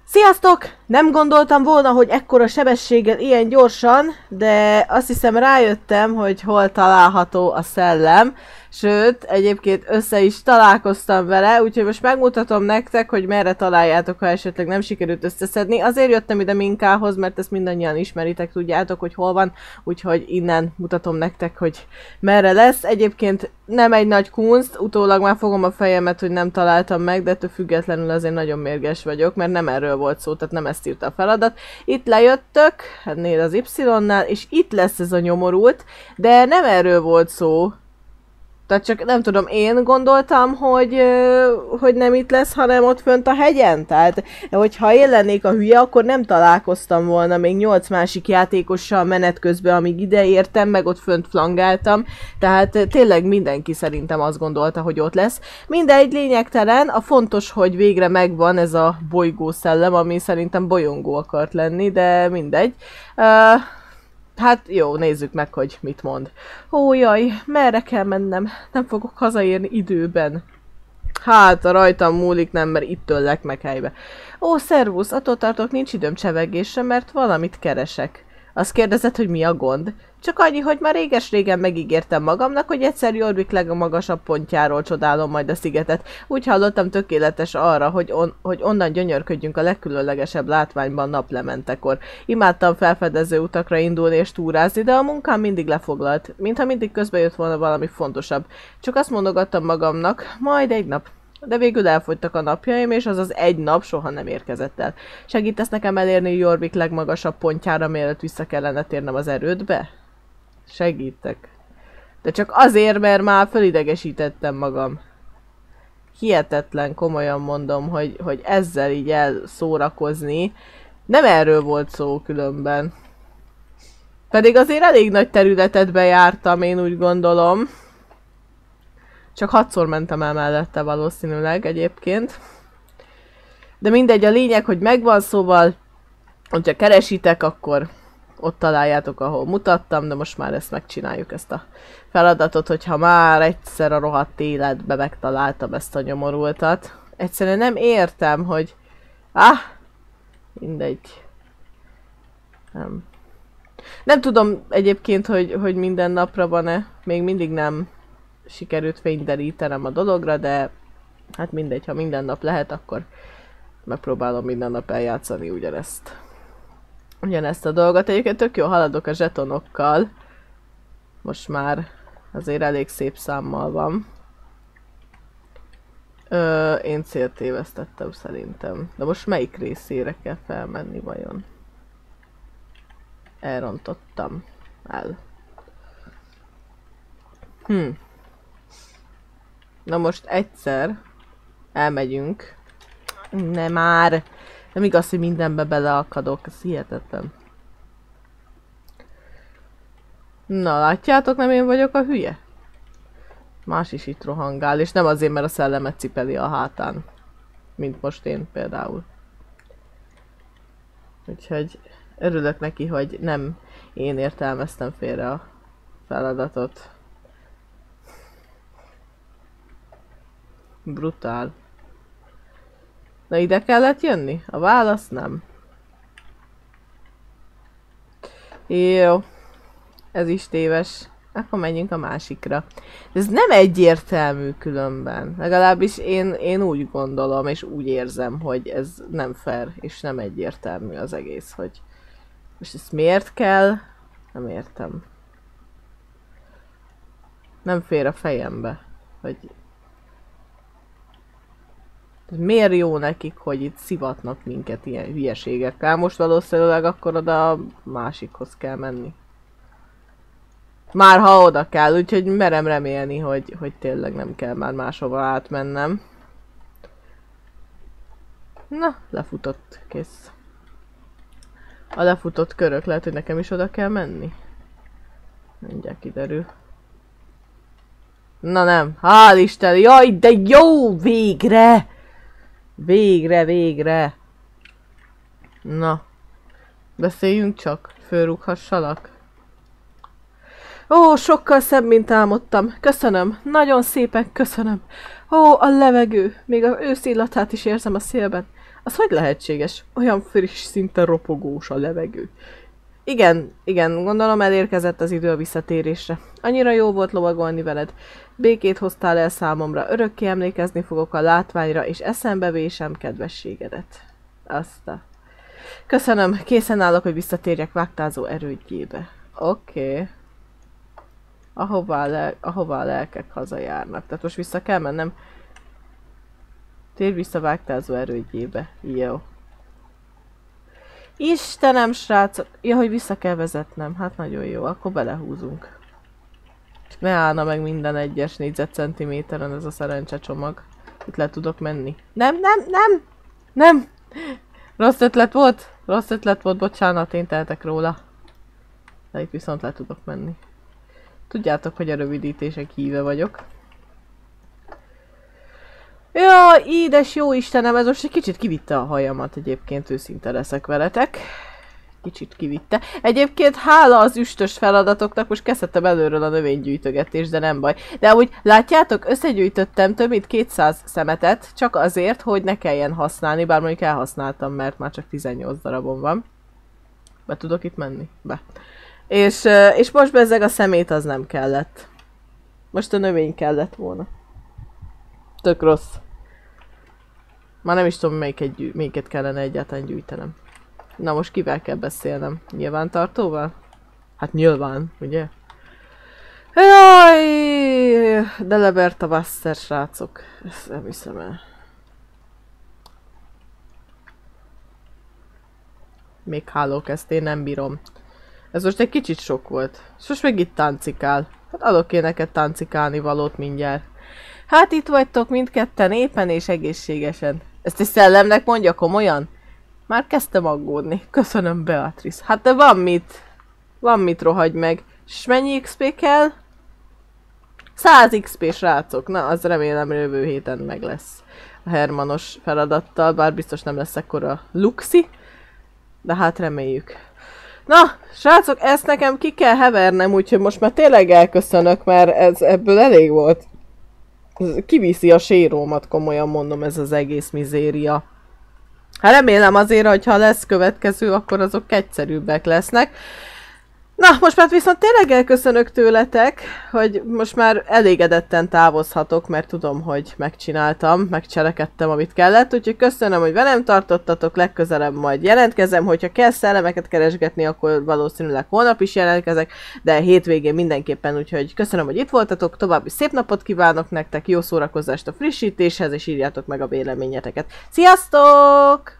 Sziasztok! Nem gondoltam volna, hogy ekkora sebességgel ilyen gyorsan, de azt hiszem rájöttem, hogy hol található a szellem. Sőt, egyébként össze is találkoztam vele, úgyhogy most megmutatom nektek, hogy merre találjátok, ha esetleg nem sikerült összeszedni. Azért jöttem ide Minkához, mert ezt mindannyian ismeritek, tudjátok, hogy hol van, úgyhogy innen mutatom nektek, hogy merre lesz. Egyébként nem egy nagy kunst, utólag már fogom a fejemet, hogy nem találtam meg, de ettől függetlenül azért nagyon mérges vagyok, mert nem erről volt szó, tehát nem ezt írta a feladat. Itt lejöttök, ennél az Y-nál, és itt lesz ez a nyomorult, de nem erről volt szó. Tehát csak nem tudom, én gondoltam, hogy nem itt lesz, hanem ott fönt a hegyen. Tehát, hogyha én lennék a hülye, akkor nem találkoztam volna még 8 másik játékossal menet közben, amíg ide értem, meg ott fönt flangáltam. Tehát tényleg mindenki szerintem azt gondolta, hogy ott lesz. Mindegy, lényegtelen, a fontos, hogy végre megvan ez a bolygószellem, ami szerintem bolyongó akart lenni, de mindegy. Hát jó, nézzük meg, hogy mit mond. Ó, jaj, merre kell mennem? Nem fogok hazaérni időben. Hát, a rajtam múlik, nem, mert itt öllek meg helybe. Ó, szervusz, attól tartok, nincs időm csevegésre, mert valamit keresek. Azt kérdezed, hogy mi a gond? Csak annyi, hogy már réges-régen megígértem magamnak, hogy egyszer Jorvik legmagasabb pontjáról csodálom majd a szigetet. Úgy hallottam, tökéletes arra, hogy onnan gyönyörködjünk a legkülönlegesebb látványban naplementekor. Imádtam felfedező utakra indulni és túrázni, de a munkám mindig lefoglalt, mintha mindig közbe jött volna valami fontosabb. Csak azt mondogattam magamnak, majd egy nap. De végül elfogytak a napjaim, és az egy nap soha nem érkezett el. Segítesz nekem elérni Jorvik legmagasabb pontjára, mielőtt vissza kellene térnem az erődbe? Segítek. De csak azért, mert már fölidegesítettem magam. Hihetetlen, komolyan mondom, hogy ezzel így elszórakozni. Nem erről volt szó különben. Pedig azért elég nagy területet bejártam, én úgy gondolom. Csak 6-szor mentem el mellette valószínűleg egyébként. De mindegy, a lényeg, hogy megvan, szóval, hogyha keresitek, akkor ott találjátok, ahol mutattam, de most már ezt megcsináljuk, ezt a feladatot, hogyha már egyszer a rohadt életbe megtaláltam ezt a nyomorultat. Egyszerűen nem értem, hogy... mindegy. Nem tudom egyébként, hogy minden napra van-e. Még mindig nem sikerült fényderítenem a dologra, de hát mindegy, ha minden nap lehet, akkor megpróbálom minden nap eljátszani ugyanezt a dolgot. Egyébként tök jó haladok a zsetonokkal. Most már azért elég szép számmal van. Én célt tévesztettem szerintem. De most melyik részére kell felmenni vajon? Elrontottam el. Na most egyszer elmegyünk. Nem már! Nem igaz, hogy mindenbe beleakadok, ez hihetetlen. Na, látjátok, nem én vagyok a hülye? Más is itt rohangál, és nem azért, mert a szellemet cipeli a hátán. Mint most én például. Úgyhogy örülök neki, hogy nem én értelmeztem félre a feladatot. Brutál. Na, ide kellett jönni? A válasz nem. Jó. Ez is téves. Akkor menjünk a másikra. Ez nem egyértelmű különben. Legalábbis én úgy gondolom, és úgy érzem, hogy ez nem fair, és nem egyértelmű az egész, hogy... Most ezt miért kell? Nem értem. Nem fér a fejembe, hogy... Miért jó nekik, hogy itt szivatnak minket ilyen hülyeségekkel? Most valószínűleg akkor oda a másikhoz kell menni. Már ha oda kell, úgyhogy merem remélni, hogy tényleg nem kell már máshova átmennem. Na, lefutott, kész. A lefutott körök, lehet, hogy nekem is oda kell menni? Mindjárt kiderül. Na nem, hál' Isten, jaj, de jó, végre! Végre! Na, beszéljünk csak, fölrúghassalak. Ó, sokkal szebb, mint álmodtam. Köszönöm, nagyon szépen köszönöm. Ó, a levegő, még az ősz illatát is érzem a szélben. Az hogy lehetséges? Olyan friss, szinte ropogós a levegő. Igen, gondolom elérkezett az idő a visszatérésre. Annyira jó volt lovagolni veled. Békét hoztál el számomra, örökké emlékezni fogok a látványra, és eszembe vésem kedvességedet. Köszönöm, készen állok, hogy visszatérjek vágtázó erődjébe. Oké. Ahová a lelkek hazajárnak. Tehát most vissza kell mennem. Térj vissza vágtázó erődjébe. Jó. Istenem, srácok! Ja, hogy vissza kell vezetnem. Hát nagyon jó, akkor belehúzunk. Ne állna meg minden egyes négyzetcentiméteren ez a szerencsecsomag. Itt le tudok menni. Nem! Rossz ötlet volt, bocsánat, én tehetek róla. De itt viszont le tudok menni. Tudjátok, hogy a rövidítések híve vagyok. Ja, édes jó Istenem, ez most egy kicsit kivitte a hajamat, egyébként őszinte leszek veletek. Kicsit kivitte. Egyébként hála az üstös feladatoknak most kezdhettem előről a növénygyűjtögetést, de nem baj. De amúgy látjátok, összegyűjtöttem több mint 200 szemetet, csak azért, hogy ne kelljen használni, bár mondjuk elhasználtam, mert már csak 18 darabom van. Be tudok itt menni? Be. És most bezzeg a szemét az nem kellett. Most a növény kellett volna. Tök rossz. Már nem is tudom, melyiket kellene egyáltalán gyűjtenem. Na most kivel kell beszélnem? Nyilvántartóval? Hát nyilván, ugye? Jaj! De lebert a Wasser, srácok. Ezt nem hiszem el. Még hálók, ezt én nem bírom. Ez most egy kicsit sok volt. És most meg itt táncikál. Hát adok én neked táncikálni valót mindjárt. Hát itt vagytok mindketten éppen és egészségesen. Ezt egy szellemnek mondja komolyan? Már kezdtem aggódni. Köszönöm, Beatrice. Hát de van mit. Van mit, rohagy meg. És mennyi XP kell? 100 XP, srácok. Na, az remélem jövő héten meg lesz. A Hermanos feladattal, bár biztos nem lesz ekkora luxi. De hát reméljük. Na, srácok, ezt nekem ki kell hevernem, úgyhogy most már tényleg elköszönök, mert ebből elég volt. Kiviszi a sérómat, komolyan mondom, ez az egész mizéria. Hát remélem azért, hogy ha lesz következő, akkor azok egyszerűbbek lesznek. Na, most már viszont tényleg elköszönök tőletek, hogy most már elégedetten távozhatok, mert tudom, hogy megcselekedtem, amit kellett, úgyhogy köszönöm, hogy velem tartottatok, legközelebb majd jelentkezem, hogyha kell szellemeket keresgetni, akkor valószínűleg holnap is jelentkezek, de hétvégén mindenképpen, úgyhogy köszönöm, hogy itt voltatok, további szép napot kívánok nektek, jó szórakozást a frissítéshez, és írjátok meg a véleményeteket. Sziasztok!